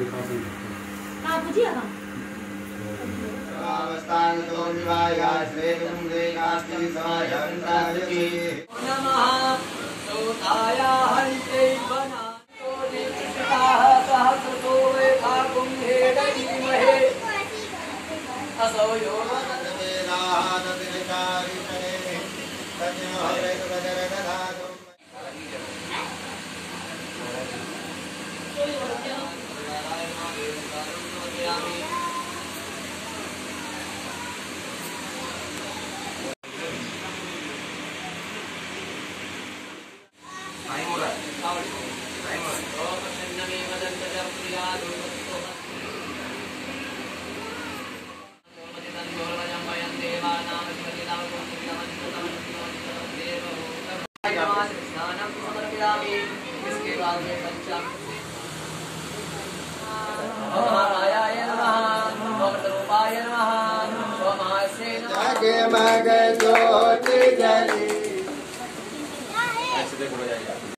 हाँ बुझिए हम अवस्थान तो निवाया श्रेयं देनास्ति समायंतादि नमः सोताया हरिते बना तो निष्ठा सहस्रो वेथा कुंभे दीमहे असो योगन वेदात विचारि करे तज्ञो हरे वज्र दधातु इसके बाद में पंचामृत